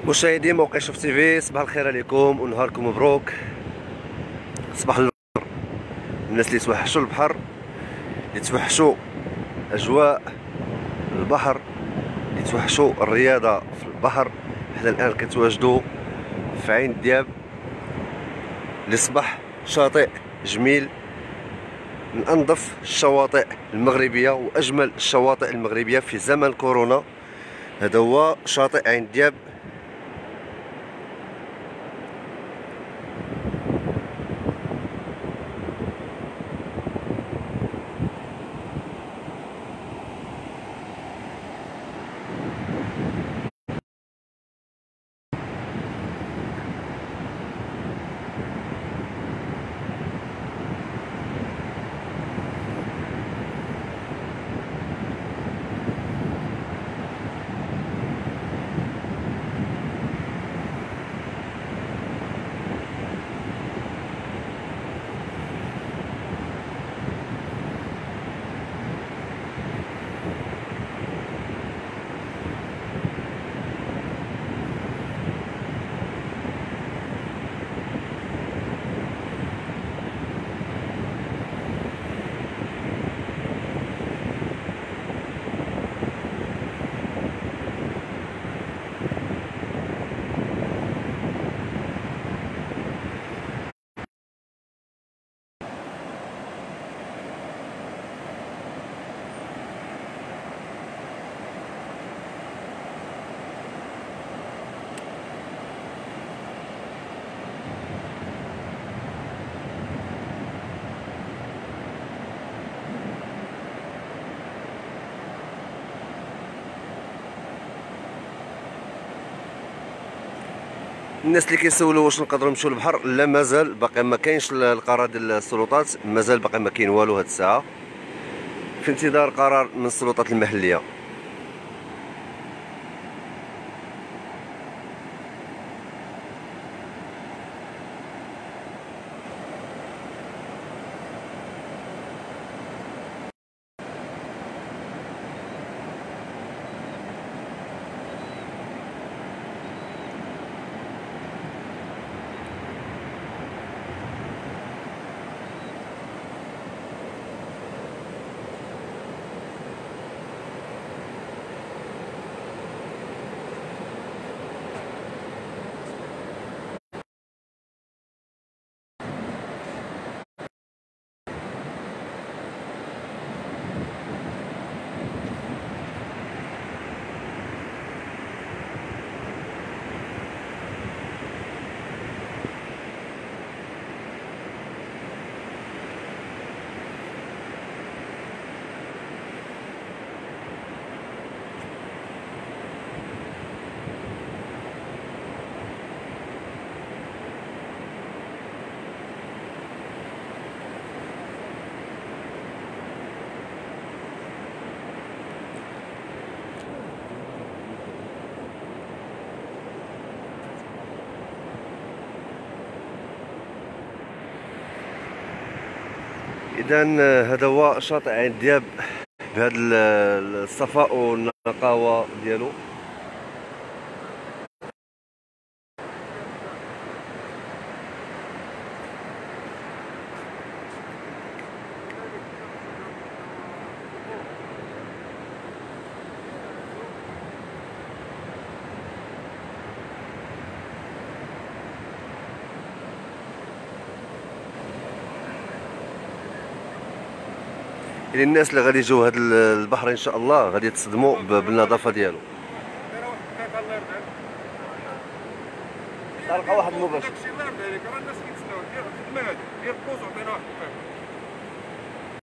مشاهدي موقع شوف تيفي، صباح الخير عليكم ونهاركم مبروك. صباح النور الناس اللي توحشوا البحر، اللي توحشوا اجواء البحر، اللي توحشوا الرياضه في البحر. حنا الان كنتواجدوا في عين دياب اللي صبح شاطئ جميل، من انظف الشواطئ المغربيه واجمل الشواطئ المغربيه في زمن كورونا. هذا هو شاطئ عين دياب. الناس اللي كيسولوا واش نقدروا نمشيو للبحر، لا مازال باقي ما كاينش القرار ديال السلطات، مازال باقي ما كاين والو هاد الساعه، في انتظار قرار من السلطات المحليه. اذا هذا هو شاطئ عين دياب بهذا الصفاء والنقاوه ديالو. الناس اللي غادي يجيو هذا البحر ان شاء الله غادي يتصدموا بالنظافه ديالو. طلقه واحد مباشر. داكشي الله يرضي عليك، راه الناس كيتسناو ديال الخدمه هادي ديال البوز، عطينا واحد